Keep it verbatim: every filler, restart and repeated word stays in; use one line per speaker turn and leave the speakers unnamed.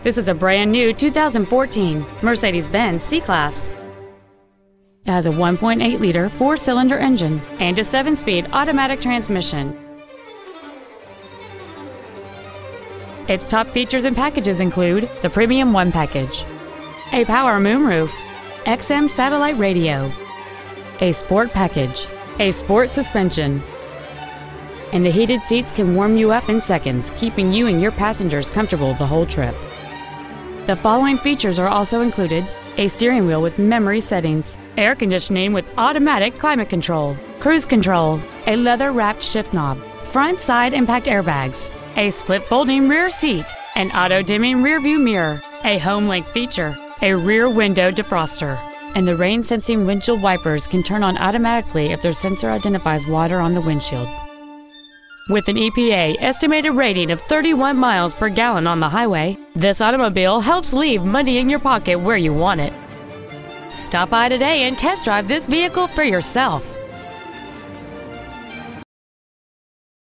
This is a brand new two thousand fourteen Mercedes-Benz C-Class. It has a one point eight liter four-cylinder engine and a seven-speed automatic transmission. Its top features and packages include the Premium One package, a power moonroof, X M satellite radio, a sport package, a sport suspension, and the heated seats can warm you up in seconds, keeping you and your passengers comfortable the whole trip. The following features are also included: a steering wheel with memory settings, air conditioning with automatic climate control, cruise control, a leather-wrapped shift knob, front side impact airbags, a split folding rear seat, an auto-dimming rear-view mirror, a home link feature, a rear window defroster, and the rain-sensing windshield wipers can turn on automatically if their sensor identifies water on the windshield. With an E P A estimated rating of thirty-one miles per gallon on the highway, this automobile helps leave money in your pocket where you want it. Stop by today and test drive this vehicle for yourself.